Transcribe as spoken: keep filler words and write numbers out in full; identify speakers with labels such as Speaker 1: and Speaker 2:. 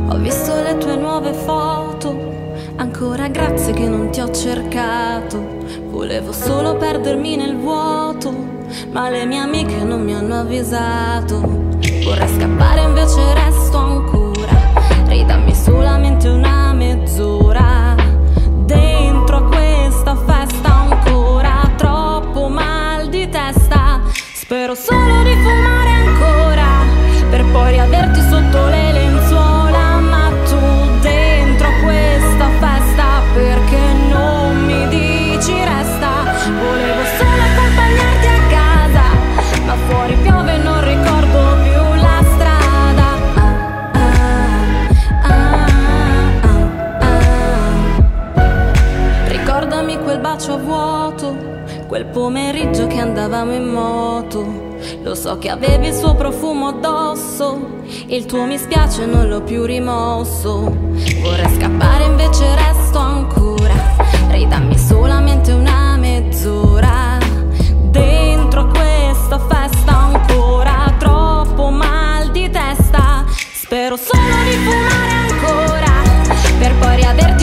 Speaker 1: Ho visto le tue nuove foto, ancora grazie che non ti ho cercato. Volevo solo perdermi nel vuoto, ma le mie amiche non mi hanno avvisato. Vorrei scappare invece resto ancora, ridammi solamente una mezz'ora. Dentro a questa festa ancora troppo mal di testa. Spero solo di fumare ancora, per poi riaverti sotto le lenzuola. Ma tu dentro a questa festa, perché non mi dici resta? Volevo solo accompagnarti a casa, ma fuori piove e non ricordo più la strada. Ah, ah, ah, ah, ah. Ricordami quel bacio a vuoto, quel pomeriggio che andavamo in moto. Lo so che avevi il suo profumo addosso, il tuo mi spiace non l'ho più rimosso. Vorrei scappare invece resto ancora, ridammi solamente una mezz'ora. Dentro a questa festa ancora troppo mal di testa. Spero solo di fumare ancora, per poi riaverti